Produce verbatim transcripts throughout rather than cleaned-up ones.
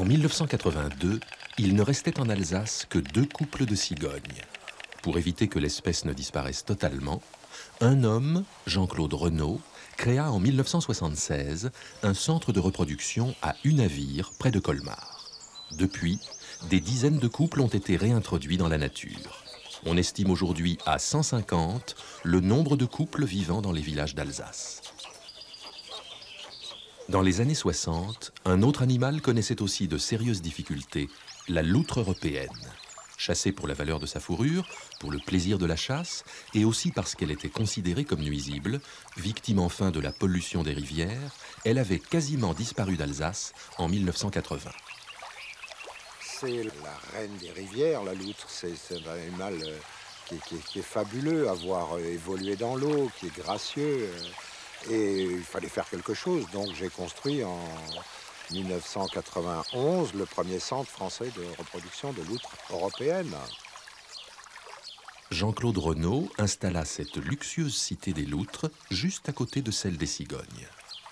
En mille neuf cent quatre-vingt-deux, il ne restait en Alsace que deux couples de cigognes. Pour éviter que l'espèce ne disparaisse totalement, un homme, Jean-Claude Renaud, créa en mille neuf cent soixante-seize un centre de reproduction à Unavir, près de Colmar. Depuis, des dizaines de couples ont été réintroduits dans la nature. On estime aujourd'hui à cent cinquante le nombre de couples vivant dans les villages d'Alsace. Dans les années soixante, un autre animal connaissait aussi de sérieuses difficultés, la loutre européenne. Chassée pour la valeur de sa fourrure, pour le plaisir de la chasse, et aussi parce qu'elle était considérée comme nuisible, victime enfin de la pollution des rivières, elle avait quasiment disparu d'Alsace en mille neuf cent quatre-vingts. C'est la reine des rivières, la loutre. C'est un animal euh, qui, qui, qui est fabuleux, à voir euh, évoluer dans l'eau, qui est gracieux. Euh, et il fallait faire quelque chose. Donc j'ai construit en mille neuf cent quatre-vingt-onze le premier centre français de reproduction de loutres européenne. Jean-Claude Renaud installa cette luxueuse cité des loutres juste à côté de celle des cigognes.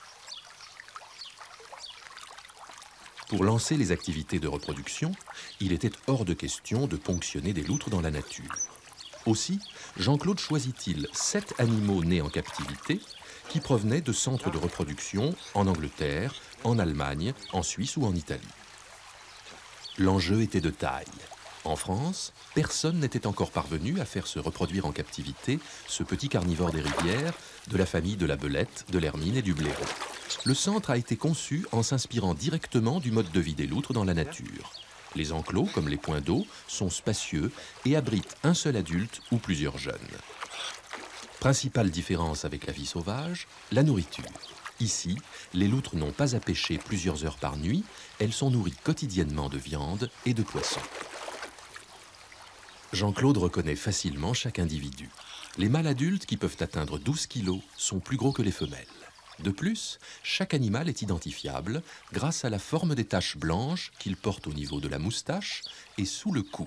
Pour lancer les activités de reproduction, il était hors de question de ponctionner des loutres dans la nature. Aussi, Jean-Claude choisit-il sept animaux nés en captivité qui provenaient de centres de reproduction en Angleterre, en Allemagne, en Suisse ou en Italie. L'enjeu était de taille. En France, personne n'était encore parvenu à faire se reproduire en captivité ce petit carnivore des rivières, de la famille de la belette, de l'hermine et du blaireau. Le centre a été conçu en s'inspirant directement du mode de vie des loutres dans la nature. Les enclos, comme les points d'eau, sont spacieux et abritent un seul adulte ou plusieurs jeunes. Principale différence avec la vie sauvage, la nourriture. Ici, les loutres n'ont pas à pêcher plusieurs heures par nuit, elles sont nourries quotidiennement de viande et de poissons. Jean-Claude reconnaît facilement chaque individu. Les mâles adultes, qui peuvent atteindre douze kilos, sont plus gros que les femelles. De plus, chaque animal est identifiable grâce à la forme des taches blanches qu'il porte au niveau de la moustache et sous le cou.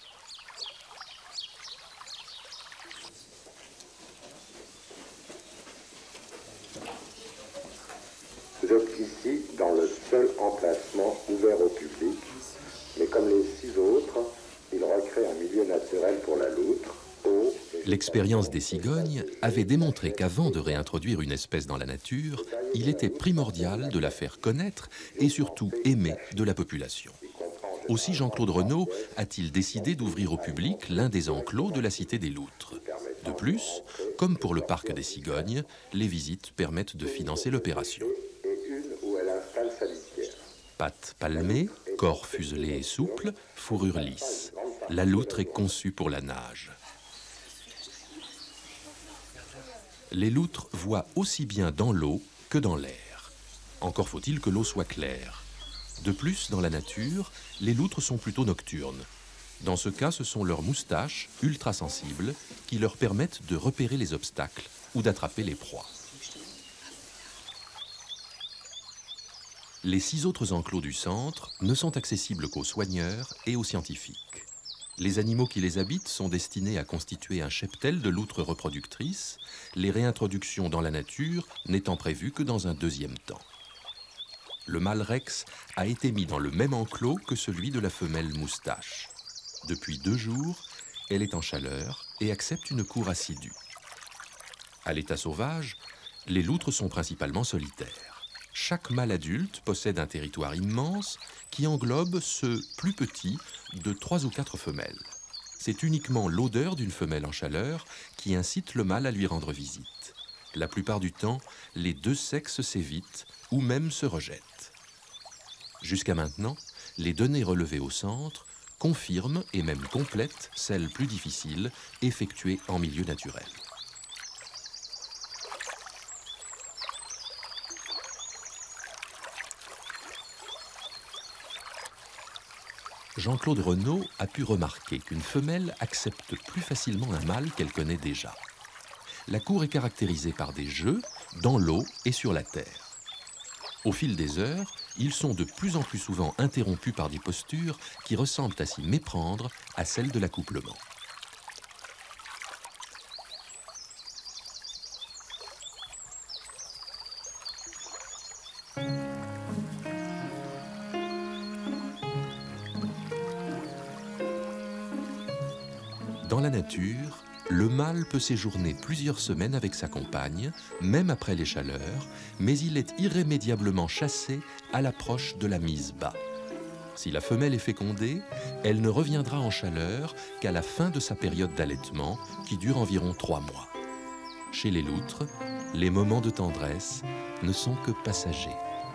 Vous êtes ici dans le seul emplacement ouvert au public, mais comme les six autres, il recrée un milieu naturel pour la loutre. L'expérience des cigognes avait démontré qu'avant de réintroduire une espèce dans la nature, il était primordial de la faire connaître et surtout aimer de la population. Aussi Jean-Claude Renaud a-t-il décidé d'ouvrir au public l'un des enclos de la Cité des Loutres. De plus, comme pour le parc des cigognes, les visites permettent de financer l'opération. Pattes palmées, corps fuselé et souple, fourrure lisse. La loutre est conçue pour la nage. Les loutres voient aussi bien dans l'eau que dans l'air. Encore faut-il que l'eau soit claire. De plus, dans la nature, les loutres sont plutôt nocturnes. Dans ce cas, ce sont leurs moustaches, ultra sensibles, qui leur permettent de repérer les obstacles ou d'attraper les proies. Les six autres enclos du centre ne sont accessibles qu'aux soigneurs et aux scientifiques. Les animaux qui les habitent sont destinés à constituer un cheptel de loutres reproductrices, les réintroductions dans la nature n'étant prévues que dans un deuxième temps. Le mâle Rex a été mis dans le même enclos que celui de la femelle moustache. Depuis deux jours, elle est en chaleur et accepte une cour assidue. À l'état sauvage, les loutres sont principalement solitaires. Chaque mâle adulte possède un territoire immense qui englobe ceux plus petits de trois ou quatre femelles. C'est uniquement l'odeur d'une femelle en chaleur qui incite le mâle à lui rendre visite. La plupart du temps, les deux sexes s'évitent ou même se rejettent. Jusqu'à maintenant, les données relevées au centre confirment et même complètent celles plus difficiles effectuées en milieu naturel. Jean-Claude Renaud a pu remarquer qu'une femelle accepte plus facilement un mâle qu'elle connaît déjà. La cour est caractérisée par des jeux dans l'eau et sur la terre. Au fil des heures, ils sont de plus en plus souvent interrompus par des postures qui ressemblent à s'y méprendre à celles de l'accouplement. Dans la nature, le mâle peut séjourner plusieurs semaines avec sa compagne, même après les chaleurs, mais il est irrémédiablement chassé à l'approche de la mise bas. Si la femelle est fécondée, elle ne reviendra en chaleur qu'à la fin de sa période d'allaitement, qui dure environ trois mois. Chez les loutres, les moments de tendresse ne sont que passagers.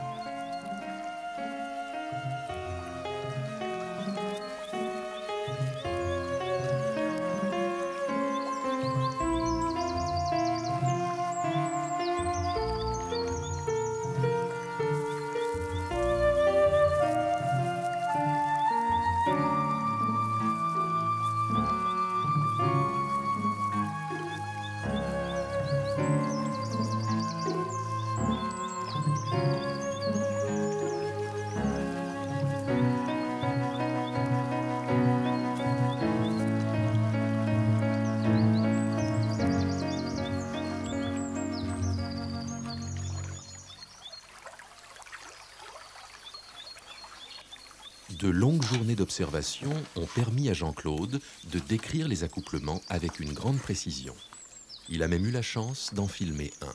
De longues journées d'observation ont permis à Jean-Claude de décrire les accouplements avec une grande précision. Il a même eu la chance d'en filmer un.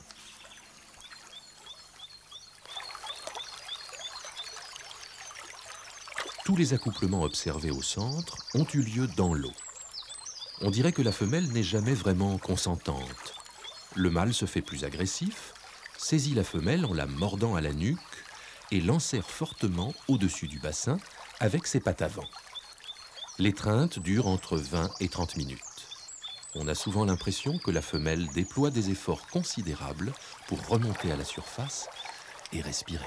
Tous les accouplements observés au centre ont eu lieu dans l'eau. On dirait que la femelle n'est jamais vraiment consentante. Le mâle se fait plus agressif, saisit la femelle en la mordant à la nuque et l'enserre fortement au-dessus du bassin avec ses pattes avant. L'étreinte dure entre vingt et trente minutes. On a souvent l'impression que la femelle déploie des efforts considérables pour remonter à la surface et respirer.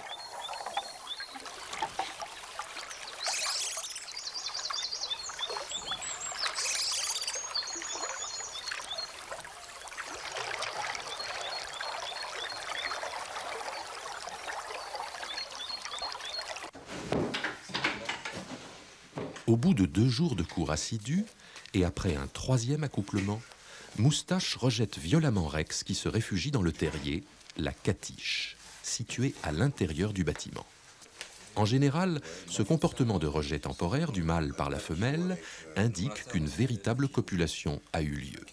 Au bout de deux jours de cours assidus, et après un troisième accouplement, Moustache rejette violemment Rex qui se réfugie dans le terrier, la catiche, située à l'intérieur du bâtiment. En général, ce comportement de rejet temporaire du mâle par la femelle indique qu'une véritable copulation a eu lieu.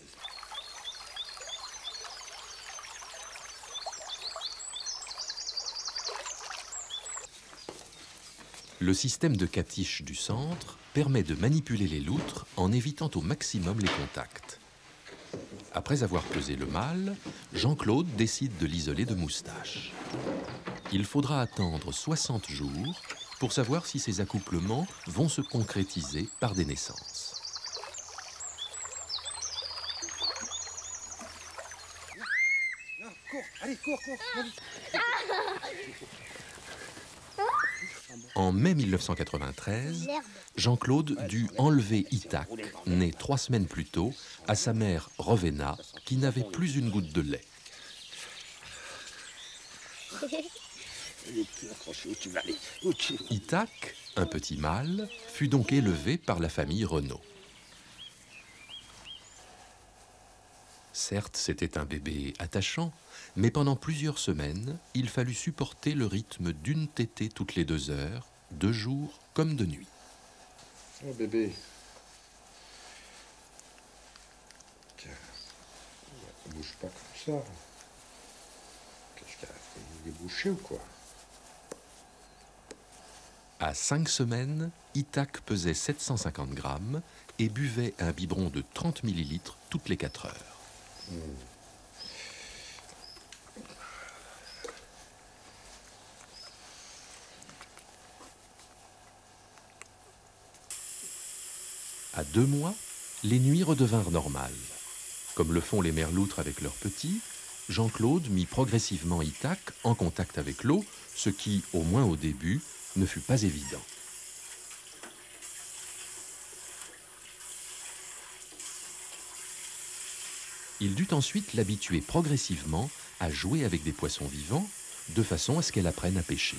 Le système de catiche du centre permet de manipuler les loutres en évitant au maximum les contacts. Après avoir pesé le mâle, Jean-Claude décide de l'isoler de Moustache. Il faudra attendre soixante jours pour savoir si ces accouplements vont se concrétiser par des naissances. Non, cours, allez, cours, cours, En mai mille neuf cent quatre-vingt-treize, Jean-Claude dut enlever Itac, né trois semaines plus tôt, à sa mère Rowena, qui n'avait plus une goutte de lait. Itac, un petit mâle, fut donc élevé par la famille Renaud. Certes, c'était un bébé attachant, mais pendant plusieurs semaines, il fallut supporter le rythme d'une tétée toutes les deux heures, de jour comme de nuit. Oh bébé. Tiens, ne bouge pas comme ça. Qu'est-ce qu'il y a? Il est bouché ou quoi? À cinq semaines, Itac pesait sept cent cinquante grammes et buvait un biberon de trente millilitres toutes les quatre heures. Mmh. À deux mois, les nuits redevinrent normales. Comme le font les mères loutres avec leurs petits, Jean-Claude mit progressivement Itac en contact avec l'eau, ce qui, au moins au début, ne fut pas évident. Il dut ensuite l'habituer progressivement à jouer avec des poissons vivants, de façon à ce qu'elle apprenne à pêcher.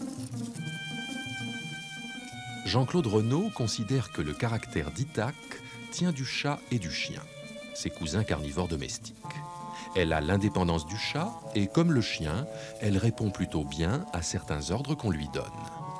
Jean-Claude Renaud considère que le caractère d'Itac tient du chat et du chien, ses cousins carnivores domestiques. Elle a l'indépendance du chat et, comme le chien, elle répond plutôt bien à certains ordres qu'on lui donne.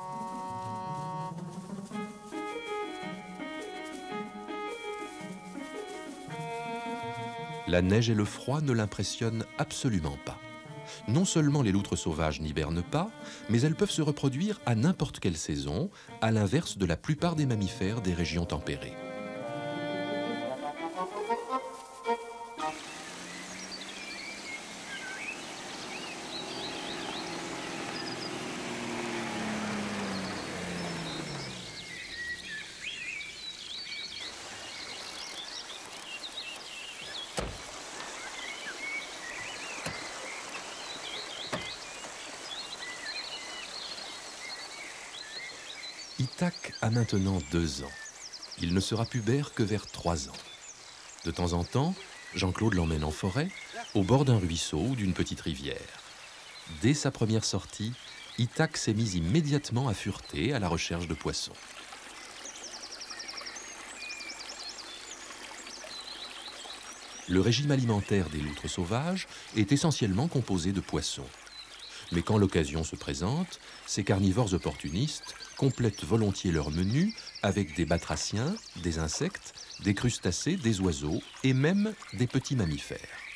La neige et le froid ne l'impressionnent absolument pas. Non seulement les loutres sauvages n'hibernent pas, mais elles peuvent se reproduire à n'importe quelle saison, à l'inverse de la plupart des mammifères des régions tempérées. Itak a maintenant deux ans. Il ne sera pubère que vers trois ans. De temps en temps, Jean-Claude l'emmène en forêt, au bord d'un ruisseau ou d'une petite rivière. Dès sa première sortie, Itak s'est mis immédiatement à fureter à la recherche de poissons. Le régime alimentaire des loutres sauvages est essentiellement composé de poissons. Mais quand l'occasion se présente, ces carnivores opportunistes complètent volontiers leur menu avec des batraciens, des insectes, des crustacés, des oiseaux et même des petits mammifères.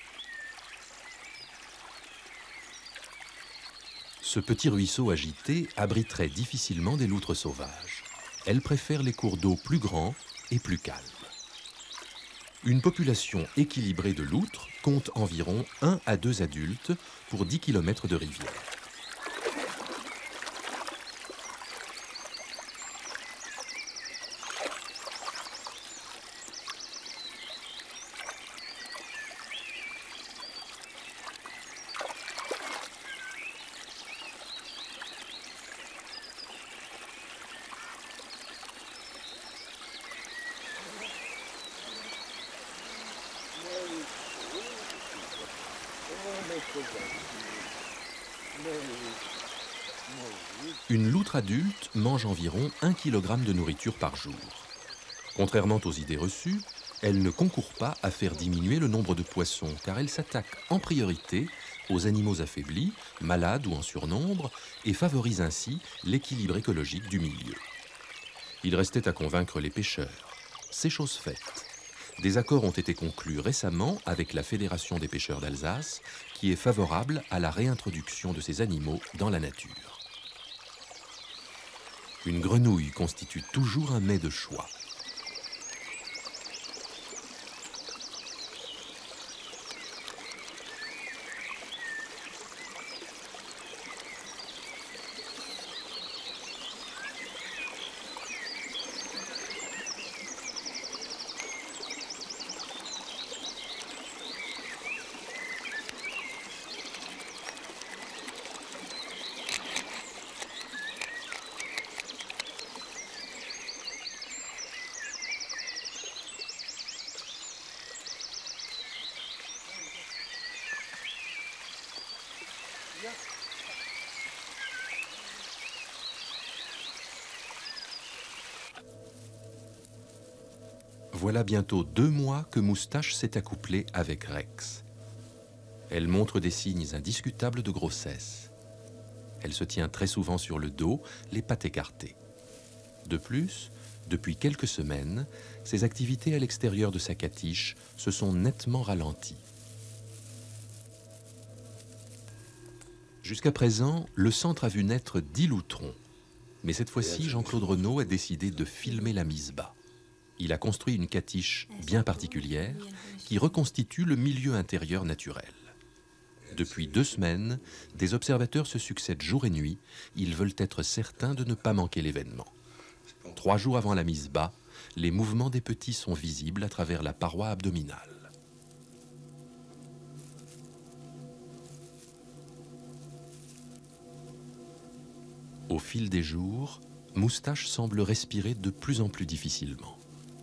Ce petit ruisseau agité abriterait difficilement des loutres sauvages. Elles préfèrent les cours d'eau plus grands et plus calmes. Une population équilibrée de loutres compte environ un à deux adultes pour dix kilomètres de rivière. Une loutre adulte mange environ un kilogramme de nourriture par jour. Contrairement aux idées reçues, elle ne concourt pas à faire diminuer le nombre de poissons car elle s'attaque en priorité aux animaux affaiblis, malades ou en surnombre et favorise ainsi l'équilibre écologique du milieu. Il restait à convaincre les pêcheurs. C'est chose faite. Des accords ont été conclus récemment avec la Fédération des pêcheurs d'Alsace, qui est favorable à la réintroduction de ces animaux dans la nature. Une grenouille constitue toujours un mets de choix. Voilà bientôt deux mois que Moustache s'est accouplée avec Rex. Elle montre des signes indiscutables de grossesse. Elle se tient très souvent sur le dos, les pattes écartées. De plus, depuis quelques semaines, ses activités à l'extérieur de sa catiche se sont nettement ralenties. Jusqu'à présent, le centre a vu naître dix loutrons. Mais cette fois-ci, Jean-Claude Renaud a décidé de filmer la mise bas. Il a construit une catiche bien particulière qui reconstitue le milieu intérieur naturel. Depuis deux semaines, des observateurs se succèdent jour et nuit. Ils veulent être certains de ne pas manquer l'événement. Trois jours avant la mise bas, les mouvements des petits sont visibles à travers la paroi abdominale. Au fil des jours, Moustache semble respirer de plus en plus difficilement.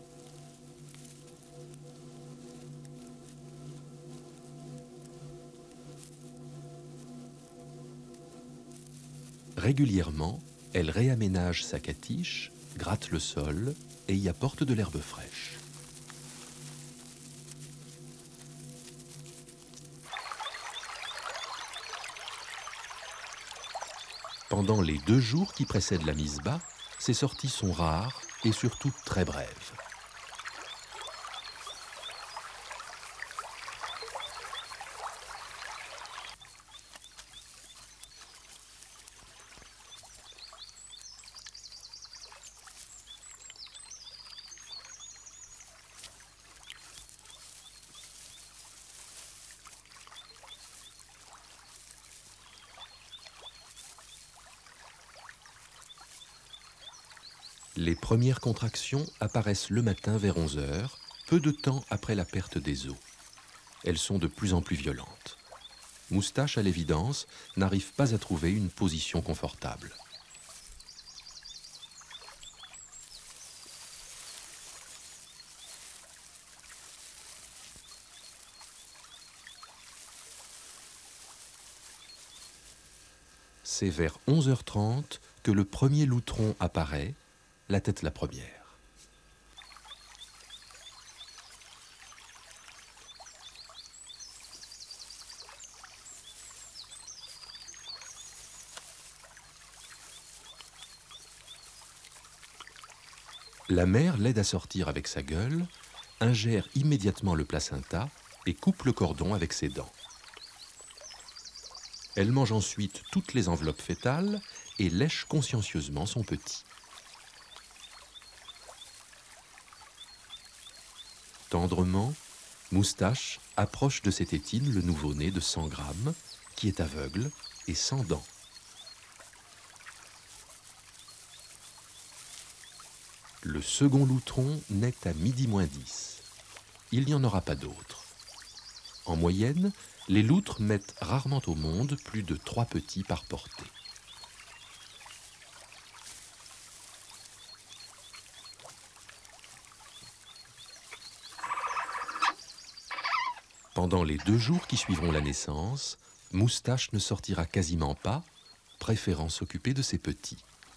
Régulièrement, elle réaménage sa catiche, gratte le sol et y apporte de l'herbe fraîche. Pendant les deux jours qui précèdent la mise bas, ces sorties sont rares et surtout très brèves. Les premières contractions apparaissent le matin vers onze heures, peu de temps après la perte des os. Elles sont de plus en plus violentes. Moustache, à l'évidence, n'arrive pas à trouver une position confortable. C'est vers onze heures trente que le premier loutron apparaît, la tête la première. La mère l'aide à sortir avec sa gueule, ingère immédiatement le placenta et coupe le cordon avec ses dents. Elle mange ensuite toutes les enveloppes fétales et lèche consciencieusement son petit. Tendrement, Moustache approche de ses tétines le nouveau-né de cent grammes, qui est aveugle et sans dents. Le second loutron naît à midi moins dix. Il n'y en aura pas d'autres. En moyenne, les loutres mettent rarement au monde plus de trois petits par portée. Pendant les deux jours qui suivront la naissance, Moustache ne sortira quasiment pas, préférant s'occuper de ses petits.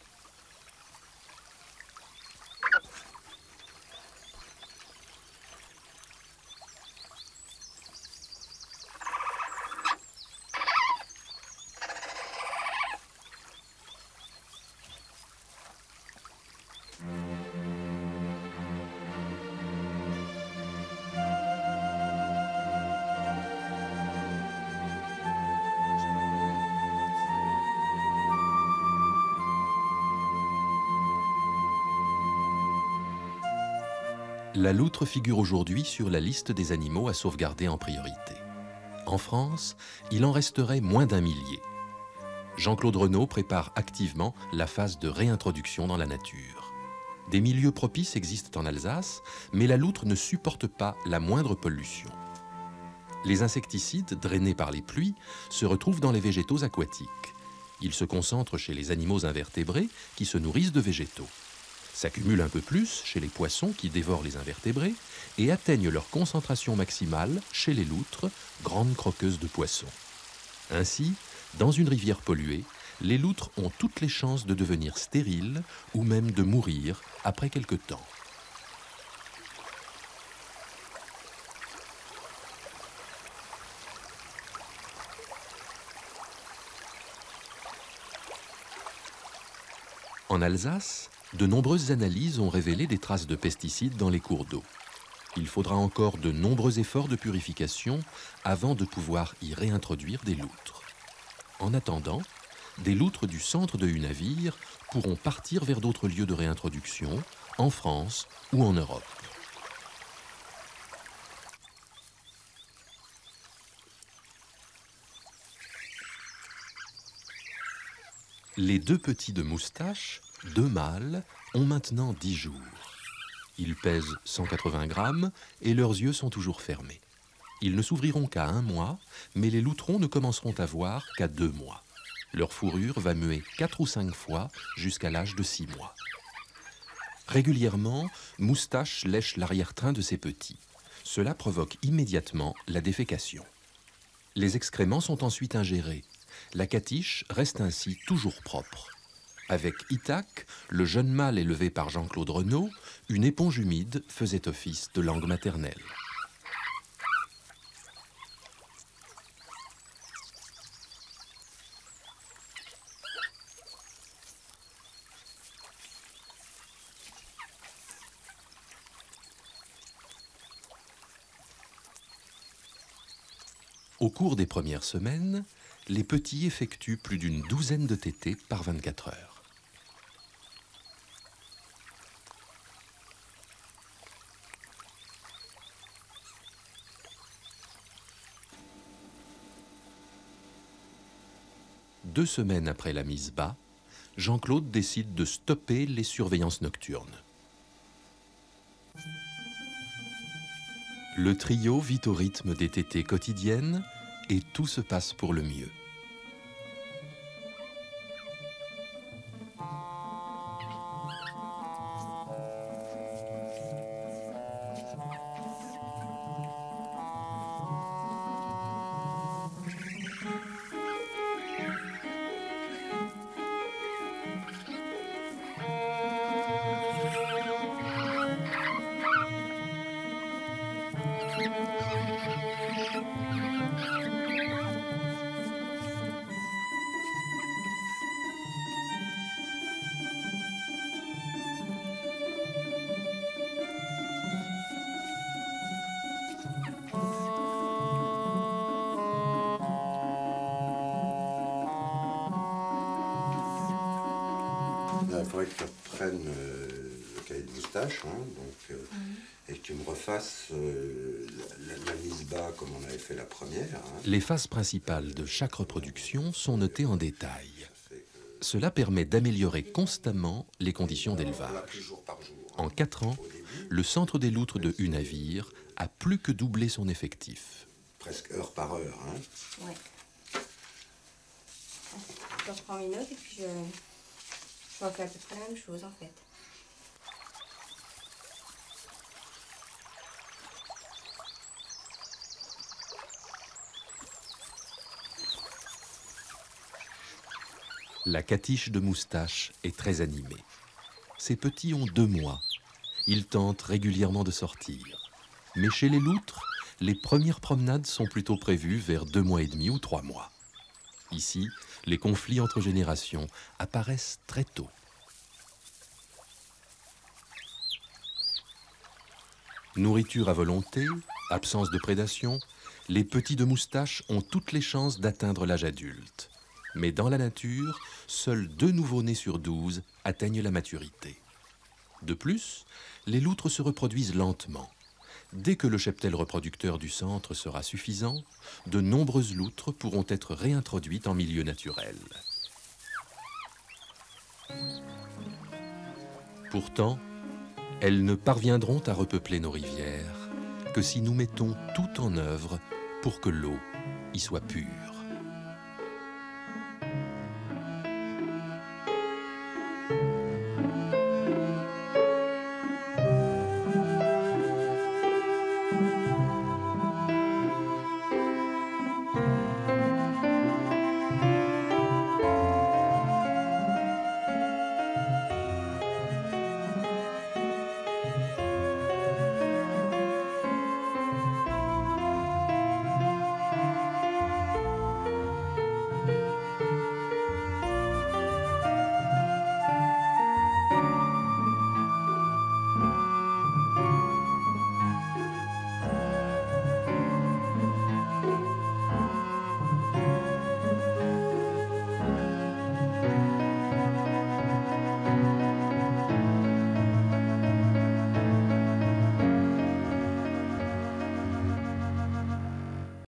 La loutre figure aujourd'hui sur la liste des animaux à sauvegarder en priorité. En France, il en resterait moins d'un millier. Jean-Claude Renaud prépare activement la phase de réintroduction dans la nature. Des milieux propices existent en Alsace, mais la loutre ne supporte pas la moindre pollution. Les insecticides, drainés par les pluies, se retrouvent dans les végétaux aquatiques. Ils se concentrent chez les animaux invertébrés qui se nourrissent de végétaux. S'accumulent un peu plus chez les poissons qui dévorent les invertébrés et atteignent leur concentration maximale chez les loutres, grandes croqueuses de poissons. Ainsi, dans une rivière polluée, les loutres ont toutes les chances de devenir stériles ou même de mourir après quelque temps. En Alsace, de nombreuses analyses ont révélé des traces de pesticides dans les cours d'eau. Il faudra encore de nombreux efforts de purification avant de pouvoir y réintroduire des loutres. En attendant, des loutres du centre de Unavir pourront partir vers d'autres lieux de réintroduction, en France ou en Europe. Les deux petits de Moustache, deux mâles, ont maintenant dix jours. Ils pèsent cent quatre-vingts grammes et leurs yeux sont toujours fermés. Ils ne s'ouvriront qu'à un mois, mais les loutrons ne commenceront à voir qu'à deux mois. Leur fourrure va muer quatre ou cinq fois jusqu'à l'âge de six mois. Régulièrement, Moustache lèche l'arrière-train de ses petits. Cela provoque immédiatement la défécation. Les excréments sont ensuite ingérés. La catiche reste ainsi toujours propre. Avec Itac, le jeune mâle élevé par Jean-Claude Renaud, une éponge humide faisait office de langue maternelle. Au cours des premières semaines, les petits effectuent plus d'une douzaine de tétées par vingt-quatre heures. Deux semaines après la mise bas, Jean-Claude décide de stopper les surveillances nocturnes. Le trio vit au rythme des tétées quotidiennes et tout se passe pour le mieux. Il faudrait que tu reprennes euh, le cahier de moustache, hein, donc, euh, mmh. et que tu me refasses euh, la, la, la mise bas comme on avait fait la première. Hein. Les phases principales de chaque reproduction sont notées en détail. Cela permet d'améliorer constamment les conditions d'élevage. En quatre ans, le centre des loutres de Unavir a plus que doublé son effectif. Presque heure par heure. Hein. Oui. Je reprends mes notes et puis je... Je vais faire à peu près la même chose en fait. La catiche de moustache est très animée. Ces petits ont deux mois. Ils tentent régulièrement de sortir. Mais chez les loutres, les premières promenades sont plutôt prévues vers deux mois et demi ou trois mois. Ici, les conflits entre générations apparaissent très tôt. Nourriture à volonté, absence de prédation, les petits de moustache ont toutes les chances d'atteindre l'âge adulte. Mais dans la nature, seuls deux nouveau-nés sur douze atteignent la maturité. De plus, les loutres se reproduisent lentement. Dès que le cheptel reproducteur du centre sera suffisant, de nombreuses loutres pourront être réintroduites en milieu naturel. Pourtant, elles ne parviendront à repeupler nos rivières que si nous mettons tout en œuvre pour que l'eau y soit pure.